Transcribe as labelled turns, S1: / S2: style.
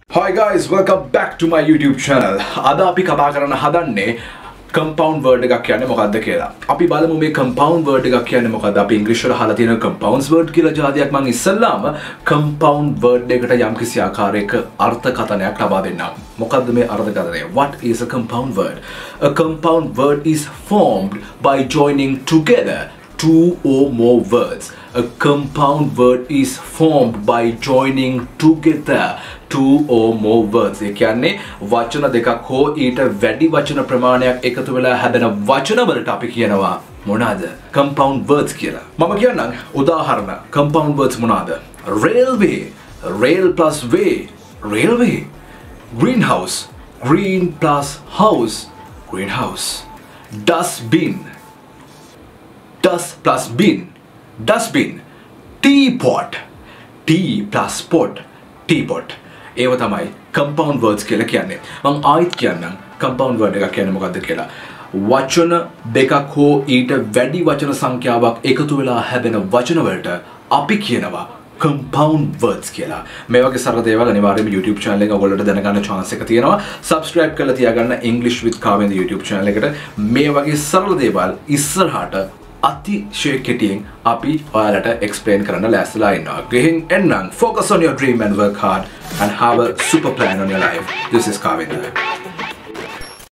S1: Hi guys, welcome back to my YouTube channel. අද අපි කතා කරන්න හදන්නේ compound word එකක් කියන්නේ මොකක්ද කියලා. අපි බලමු මේ compound word එකක් කියන්නේ මොකක්ද. අපි ඉංග්‍රීසි වල අහලා තියෙන compounds word කියලා જાතියක් මම ඉස්සෙල්ලාම compound word එකට යම්කිසි ආකාරයක අර්ථකථනයක් ලබා දෙන්නම්. මොකක්ද මේ අර්ථකථනය? What is a compound word? A compound word is formed by joining together two or more words. A compound word is formed by joining together two or more words. ඒ කියන්නේ වචන දෙකක් හෝ ඊට වැඩි වචන ප්‍රමාණයක් එකතු වෙලා හැදෙන වචන වලට අපි කියනවා මොනවාද? compound words කියලා. මම කියන්නම් උදාහරණ. compound words මොනවාද? railway, rail plus way, railway. greenhouse, green plus house, greenhouse. dustbin, dust plus bin, dustbin. teapot, tea plus pot, teapot. ඒව තමයි compound words කියලා කියන්නේ. මම ආයිත් කියන්නම් compound word එකක් කියන්නේ මොකක්ද කියලා. වචන දෙකක් හෝ ඊට වැඩි වචන සංඛ්‍යාවක් එකතු වෙලා හැදෙන වචන වලට අපි කියනවා compound words කියලා. මේ වගේ සරල දේවල් අනිවාර්යයෙන්ම YouTube channel එක ඔයගොල්ලන්ට දැනගන්න chance එක තියෙනවා. subscribe කරලා තියාගන්න English with Kavindra YouTube channel එකට. මේ වගේ සරල දේවල් ඉස්සරහට අතිශය කෙටියෙන් අපි ඔයාලට explain කරන්න ලෑස්තිලා ඉන්නවා. ගිහින් එන්නම්. Focus on your dream and work hard and have a super plan on your life. This is Kavindra.